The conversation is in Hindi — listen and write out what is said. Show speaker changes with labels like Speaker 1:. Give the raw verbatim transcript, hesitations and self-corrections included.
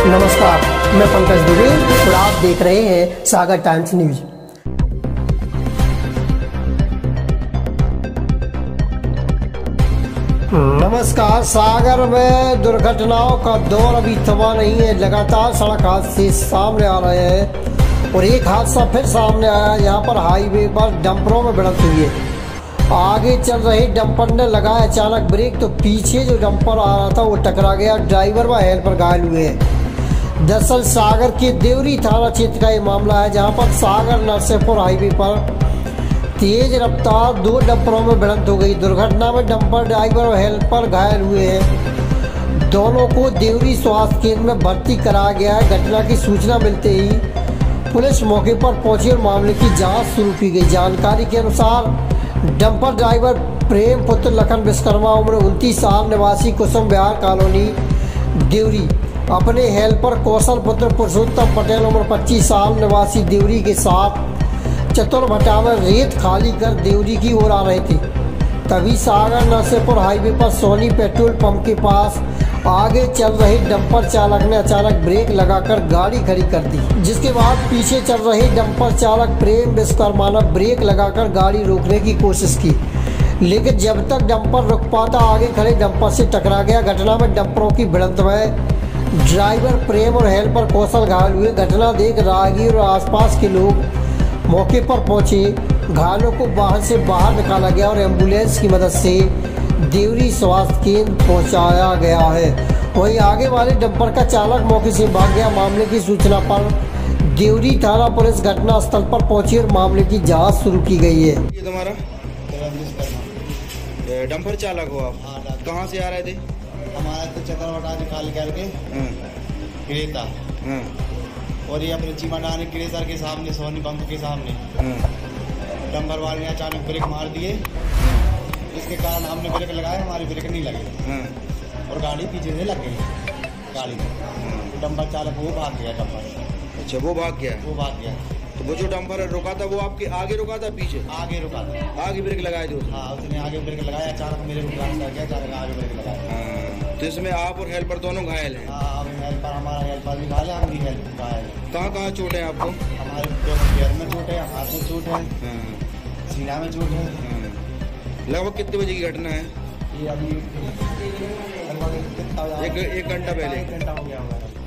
Speaker 1: नमस्कार, मैं पंकज दुबे और आप देख रहे हैं सागर टाइम्स न्यूज। नमस्कार। सागर में दुर्घटनाओं का दौर अभी थमा नहीं है। लगातार सड़क हादसे सामने आ रहे हैं और एक हादसा फिर सामने आया। यहाँ पर हाईवे पर डंपरों में भिड़ंत हुई है। आगे चल रहे डंपर ने लगाया अचानक ब्रेक तो पीछे जो डंपर आ रहा था वो टकरा गया। ड्राइवर व हेल्पर घायल हुए हैं। दरअसल सागर के देवरी थाना क्षेत्र का ये मामला है, जहां पर सागर नरसिंहपुर हाईवे पर तेज रफ्तार दो डंपरों में भिड़ंत हो गई। दुर्घटना में डंपर ड्राइवर और हेल्पर घायल हुए हैं। दोनों को देवरी स्वास्थ्य केंद्र में भर्ती कराया गया है। घटना की सूचना मिलते ही पुलिस मौके पर पहुंची और मामले की जांच शुरू की गई। जानकारी के अनुसार डंपर ड्राइवर प्रेम पुत्र लखन विश्वकर्मा उम्र उनतीस साल निवासी कुसुम विहार कॉलोनी देवरी अपने हेल्पर कौशल पुत्र पुरुषोत्तम पटेल उम्र पच्चीस साल निवासी देवरी के साथ चतुर्भटा में रेत खाली कर देवरी की ओर आ रहे थे। तभी सागर नरसिंहपुर हाईवे पर सोनी पेट्रोल पंप के पास आगे चल रहे डंपर चालक ने अचानक ब्रेक लगाकर गाड़ी खड़ी कर दी, जिसके बाद पीछे चल रहे डंपर चालक प्रेम विश्वकर्मा ने ब्रेक लगाकर गाड़ी रोकने की कोशिश की, लेकिन जब तक डंपर रुक पाता आगे खड़े डंपर से टकरा गया। घटना में डंपरों की भिड़ंत में ड्राइवर प्रेम और हेल्पर कौशल घायल हुए। घटना देख राहगीर और आसपास के लोग मौके पर पहुंचे। घायलों को वाहन से बाहर निकाला गया और एम्बुलेंस की मदद से देवरी स्वास्थ्य केंद्र पहुंचाया गया है। वहीं आगे वाले डंपर का चालक मौके से भाग गया। मामले की सूचना पर देवरी थाना पुलिस घटना स्थल पर पहुंची और मामले की जांच शुरू की गई है।
Speaker 2: ये तुम्हारा डंपर चालक हो आप? हाँ। कहाँ से आ रहे थे?
Speaker 3: हमारा तो चतुर्भटा से खाली करके क्रेता और ये अपने चीमाडाने क्रेसर के सामने सोनी पंप के सामने डंपर वाले ने अचानक ब्रेक मार दिए। इसके कारण हमने ब्रेक लगाया, हमारी ब्रेक नहीं लगे और गाड़ी पीछे से लग गई। गाड़ी डंपर चालक वो भाग गया। डंपर
Speaker 2: अच्छा वो भाग गया
Speaker 3: वो भाग गया
Speaker 2: तो वो जो डंपर रुका था वो आपके आगे रुका था पीछे?
Speaker 3: आगे रुका था।
Speaker 2: आगे ब्रेक लगाए थे उसने?
Speaker 3: हाँ, उसने आगे ब्रेक लगाया। अचानक मेरे को क्रॉस कर गया, अचानक आगे ब्रेक लगाया।
Speaker 2: तो इसमें आप और हेल्पर दोनों घायल हैं?
Speaker 3: हाँ, हेल्पर हमारा हेल्पर भी घायल है, हम भी हेल्प घायल है।
Speaker 2: कहाँ कहाँ चोट है आपको?
Speaker 3: हमारे पैर में चोट है, हाथ में चोट है, सीना में चोट है।
Speaker 2: लगभग कितने बजे की घटना है
Speaker 3: ये? अभी
Speaker 2: एक एक घंटा पहले।
Speaker 3: एक घंटा हो गया होगा।